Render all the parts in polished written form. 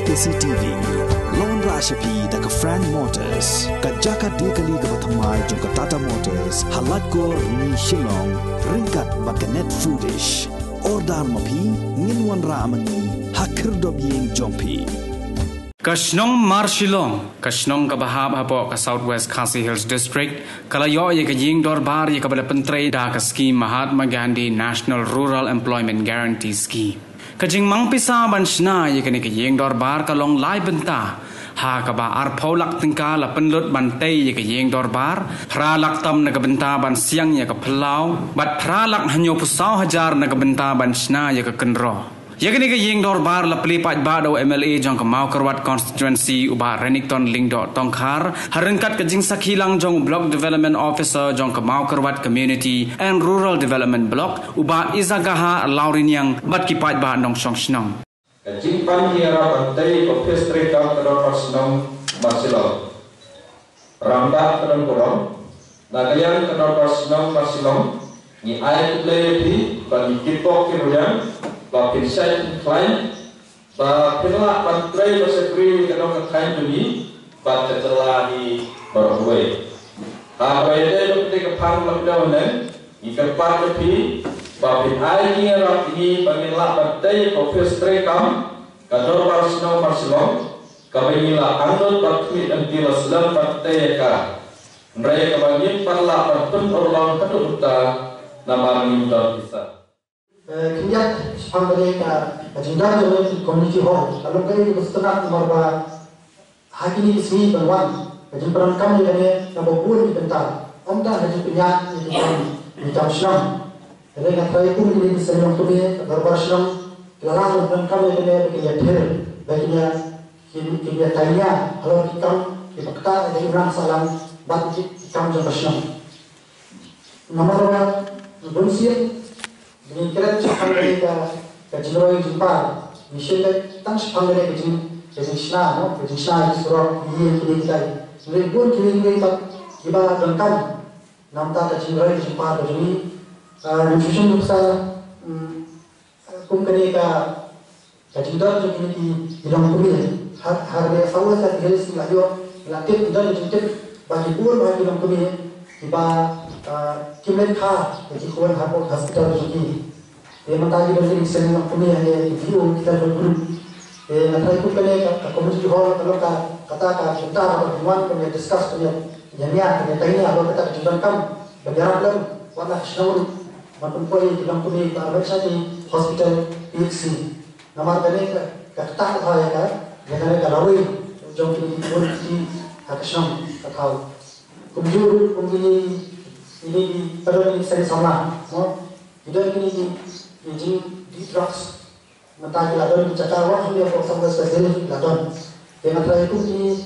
KCTV Lone Rashapi daka Frank Motors Kajaka dekali ka bathamai jong Tata Motors halat ko ni Shillong ringkat bakanet foodish Ordar mapi nginwan ramani hakir dobyeng jompi Kashnong Marshilong, Kashnong kabahab hapo ka Southwest Khasi Hills District, kalayo ye ka ying dorbar ye kabala pentrei da ka scheme Mahatma Gandhi National Rural Employment Guarantee Scheme. Kajing mangpisa banshna ye ka ni ka ying dorbar ka long lai benta. Ha ka ba arpolak tingka la penlut bantai ye ka ying dorbar, pralak tam na ka benta ban siang ye ka pelau, bat pralak hanyo pusau hajar na ka benta banshna ye ka kenro. Yakni ke ying dorbar la pelipat bado MLA jong ke mau kerwat constituency uba Renington Lingdot Tongkhar harengkat ke jing sakhilang jong block development officer jong ke mau kerwat community and rural development block uba Izagaha Laurinyang bat kipat ba nong song snong jing pan hiara bantai office street down kedon pasnong Marsilong ramba kedon kurang nagayan kedon pasnong Marsilong ni ayat lepi bagi kipok kiruyang Bapin saya klaim, bapinlah pantrai bersekri kenong klaim demi, baca telah di berhuai. Apa itu ketika pang lockdown ikan pan lebih, bapin airnya rak ini bapinlah pantrai office trekam, kantor Marsilong Marsilong, kabinilah anut bapin antila selam pantrai ka. Mereka bapin parlah pantun orang kedua nama minta bisa. Kemudian sepanjang agenda dalam community hall, kalau kami bersetujuan bahwa hari ini sini berwan, jadi peran kami ini nampakpun dibentar, omda jadi penyak di jam siang, jadi kata itu menjadi senyum kami berbar siang, lalang peran kami ini bekerja ter, baginya kerja tanya, kalau kita dipaksa jadi orang salam, bat kita jam siang, nomor bersiap. Jadi kira sepanjang kita jenderal jumpa, misalnya tang sepanjang kita sina, no, kita sina surat ini kita. Jadi pun kita bangkam, nampak jenderal jumpa jadi nutrition besar, kumkani kita jenderal jadi di dalam kuliah. Harga sawah saya jadi selalu latih dan jentik bagi pun bagi dalam kuliah kita kimen kha jadi kawan harap hospital jadi dia mentari bersih seni nak punya hanya view kita berguru nanti itu kena community hall kalau kata kita atau diwan punya discuss punya jamiah punya tanya atau kita jumpa berjarak dalam warna senur maupun koi dalam punya barang saja hospital PHC nama kene kata kata ya kan jangan kalau jom kita berhenti hakisam kata kumjur ini pada ini saya sama, tidak ini di drugs, mentah ladon cakap wah dia kok sampai spesialis ladon, dengan cara itu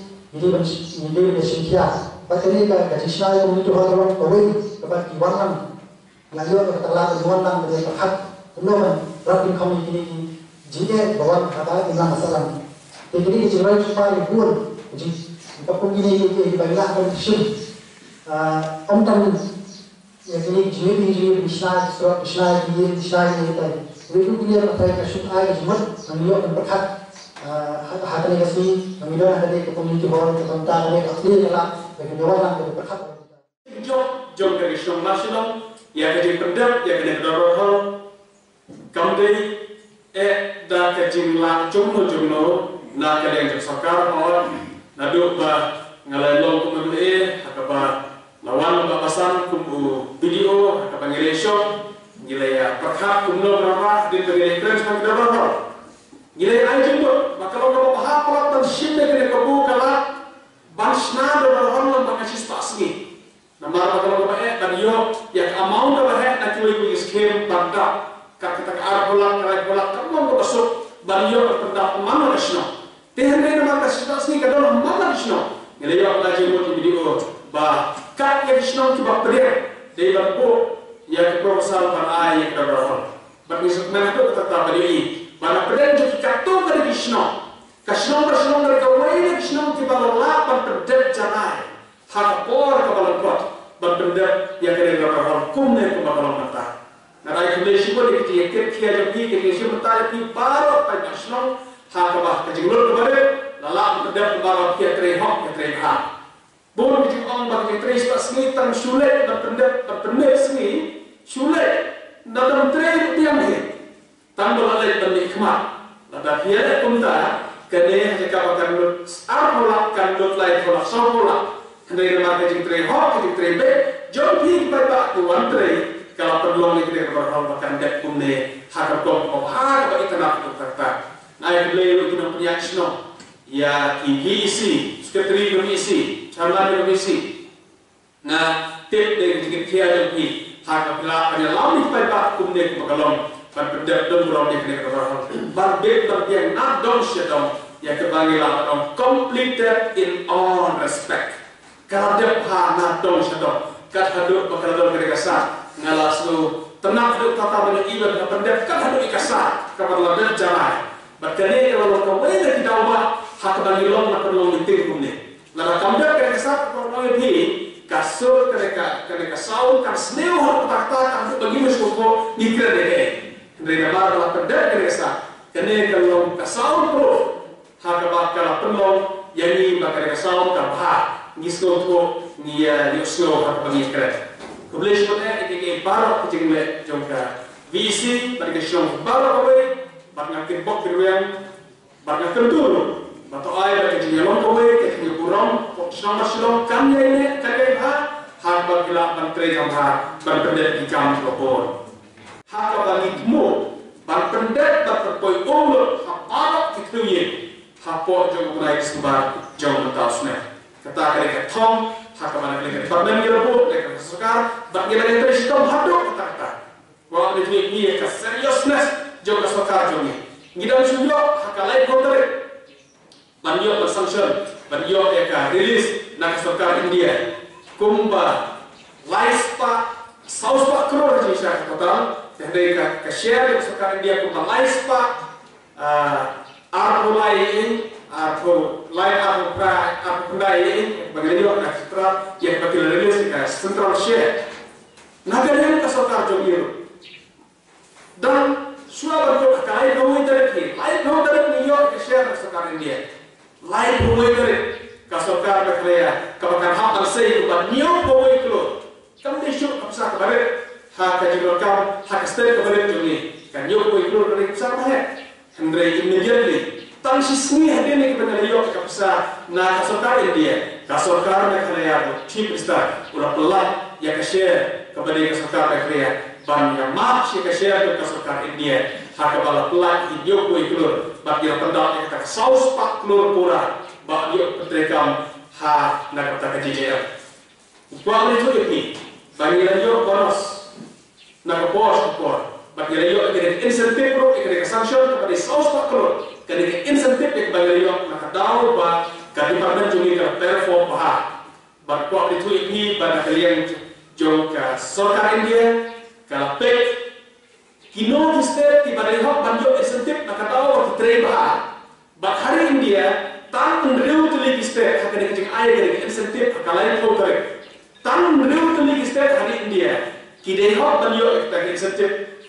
ini bersintia, pada ini kan gaji saya itu orang kawin dapat diwarnam, lalu kata lah diwarnam dari terhad, kemudian rapin kami ini jika bawa kata dengan masalah, jadi cerai supaya pun, jadi kita pun ini bagilah bersyukur, om tan yang ini jadi bisna surat bisna ini kita itu punya apa yang sudah semut mengiok berkat hati ini kasih mengiok ada di community hall tentang ada asli adalah bagi orang yang berkat jom dari Shillong Marsilong yang jadi pendap yang jadi doror hall kamu dah kejimlah jumno nak ada yang tersakar awal nadu bah ngalai long kumule hakaba lawan bapasan kumbu video atau panggilan gila ya perkap kumno berapa di bagian trans nak berapa gila ya aja tu maka kalau kamu hafal dan shinde kena kamu kalah bansna berapa orang makasih spasi nama kalau kamu dan yo yang amount berapa nanti lagi scheme bangka kata arbola kayak kamu masuk bariyo berpendak mana nasional tehne nama spasi kadang mana nasional gila ya lagi buat video bah kat yang nasional tu berperiak dari berpo yang proposal pada ayat berapa bagi sebenarnya itu tetap berdiri pada perdana jadi kartu dari nasional nasional dari kawaii nasional kita lapan perdana janai hak por kabalan kuat berpendap yang kena berapa hukum yang kabalan mata nah ayat Malaysia pun kita jadi kita jadi baru pada nasional hak kabah kejenggol kepada pendap baru kia terhok kia terhak. Bon kita orang bagi terus tak seni tang sulit berpendap seni sulit dalam terus tiang ni. Tambah lagi bernikmat. Lada dia kumta kene jika akan lut arholak kan lut lain holak soholak. Kene nama kita terhok kita terbe jom pi pada tuan terus. Kalau perlu ni kita berhal bahkan dek kumne hakap kau hak bagi tanah tu kata. Naik beli kita punya snow ya IBC sekretari komisi chairman komisi. Nah tip dari kita kia jadi hakap lah ada lalu pada kumne kebagalong pada pendek dan kita berhal. Berbeda yang nak dong sedong ya kebagilah dong completed in all respect. Kalau dia nak dong sedong kat hadut bakal dong kita kasar. Ngalas lu tenang hidup tata benda ibadah dan pendek kan hidup ikasar kapan ladan jalan berkali kalau kau boleh tidak ubah hak bagi long nak perlu ditingkum ni lalu kamu dah kena kasar kalau lebih kasur kena saun kan seneu hak takta kan bagi musuhku nikra deh dari gambar lah pendek kena kasar kena kalau kasaun pro hak bakal perlu yang ini bakal kasaun kan bah ngisno tu ni liusno hak bagi keren. Kebetulan sebenarnya ini baru kejadian jongka VC bagi siang baru kawai, bagi kebok keruang, bagi kentur, batu air bagi kejadian kawai, kejadian kurang, siang masih kami ini kami hak bagi lah menteri kamar, berpendek di kamar lapor, hak bagi temu, berpendek berperpoi umur, hak baru kituin, hak pok jong naik sebar jong mentasnya, kata mereka Tom. Hak mana mereka departemen direbut, mereka sesukar, bagi mereka itu sistem hadap kata-kata. Wah ini ni ke seriousness jauh sesukar jauh ni. Kita mesti hak lain kotor. Banyak bersanction, banyak mereka rilis nak sesukar India. Kumba, Laispa, Sauspa Kror jadi saya total. Jadi ke share sesukar India kumba Laispa, Arulai atau lain atau prai bagi dia nak setelah yang bagi rilis ke central share negara kesokar jomir dan suara berjumpa lain kau dari lain kau dari New York share kesokar India lain kau dari kesokar berkaya kebakan hak bersih kebakan New York kau itu kamu disyuk kapsa kebaret hak kejadian hak state kebaret jomir kan New York kau itu dari kapsa kebaret Henry immediately Tang sisni hadir ni kepada Leo kapsa na kasokar India kasokar mereka lihat chief minister ulah pelan ya share kepada kasokar mereka ban yang mak si share ke kasokar India hak kepala pelan hidup ku iklur bagi pendak kita saus pak klur pura bagi petrekam ha nak kata kejadian buat itu ini bagi Leo bonus nak bos kupor bagi Leo ada insentif pro ada sanction kepada saus pak klur ketika insentif yang bagi Leo nak tahu bah departemen jungi ke perform bah buat itu ini pada kalian jom ke sokar India kalau pek kino di state tiba Leo banyak insentif nak tahu kita bah hari India tan mendriu tu lagi state hak ada kecing air ketika insentif kalian tahu tarik tan mendriu tu lagi state hari India kita banyak kita insentif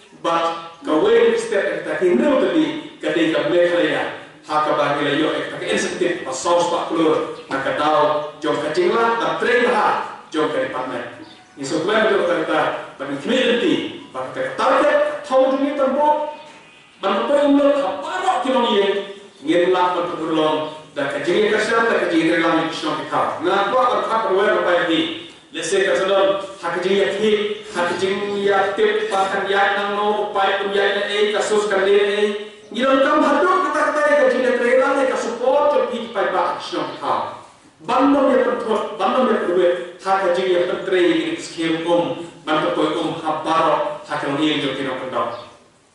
bah kawai state kita mendriu tu lagi ketika mereka lihat hak bagi Leo kita insentif saus pak klur nak tahu jom kecinglah dan terima jom ke departemen ini sebenarnya betul kata bagi community bagi target tahu dunia tempat bagi umur apa kilo ni ngilah berpeluang dan kecingnya kerja dan kecingnya dalam kisah kita nah tu akan hak berwar apa ini lesai kesadar hak kecingnya hit hak kecingnya tip bahkan yang nang upaya punya kasus kerja Gilang kam hadap kata-kata yang kajian terhelang yang support yang hit by back action kita. Bandung yang penting, bandung yang kedua, hak kajian yang penting ini skim bantu koi habar hak yang ini yang kita pendam.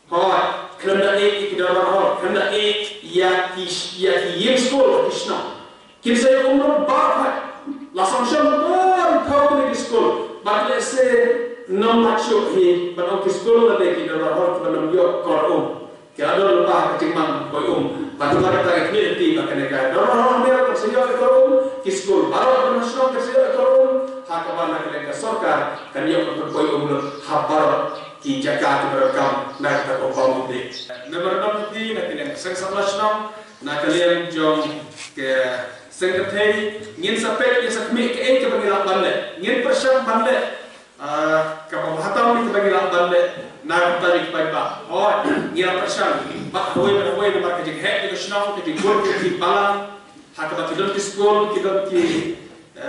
Hoi, kerana ini kita berhal, kerana ini ya sekolah kisna. Kita saya bar, lasang syambar kau di sekolah, bagi saya nama syuk ini, bantu sekolah lagi kita berhal kerana dia korum. Kita lupa kecimang koi bagaimana kita community bahkan negara orang dia tersedia ekonomi kiskul baru nasional tersedia ekonomi hak mana kita sorkar kan dia berkoi habar ki Jakarta berekam nak kita komponen nomor 6 di nak kita nasional nak kalian jom ke sekretari ngin sapek ya sakmi ke bangila bande ngin persyam bande ka pembahatam ke bangila bande na tarik pa oh ngira persyam ba hoy na ke hek ke shnau ke gol ke bala hakaba tidon ki school kidon ki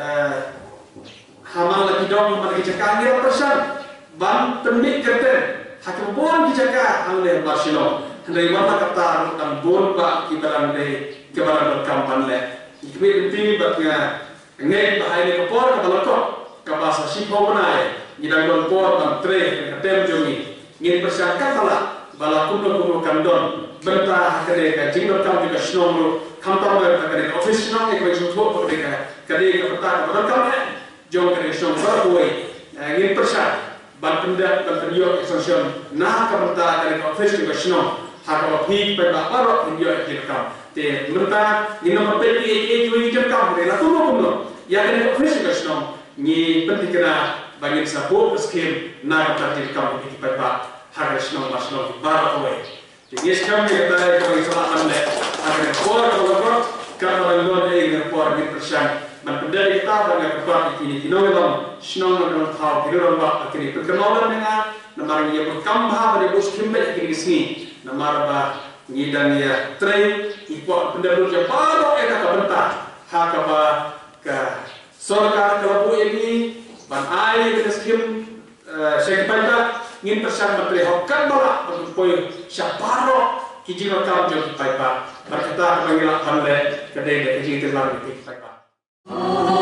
hamal lagi dong mar ke jaka ngira persyam ban temik kerten hakaba bon ki jaka hangle Barcelona handai wala kata dan bon ba ki barang kebaran kampan le ikmi penting batnya ngai bahai ne kapor ka balako ka bahasa sipo banai ngidang don por dan tre ka tem jongi ngin persyakat bala kuno kandon benta hakade ka jingdo kam ka shnong kamtam ba ka de office shnong ke ko ko de ka kade ka pata ka balakam jong ka shnong ba boy ngin persyak ban penda ban period extension na ka pata ka office ka shnong hakaba phik pa ba ro indio ke kam te merta ni no papel ni jui jam kam de la kuno ya kan office ka shnong ni pentikna bagi support scheme na ka target kam ki pa ba har shnong mashnong ba ro jadi sekarang kita kalau isalahan le agar por kalau kalau lo de por ni persen man pendari kita bagi kepada ini kinolam shnong no thau kinolam ba kini perkenalan dengan namar ni berkam ha pada bos kimbe kini sini namar ba ni dan ya train ipo penduduk yang baru eta bentar hakaba ke sorkar kelabu ini ban ai ke skim sekpanda ngin persan menteri hokkan bala berpoin syaparo kijino kam jom paipa berkata panggilan hamle kedai ke kijino telar di paipa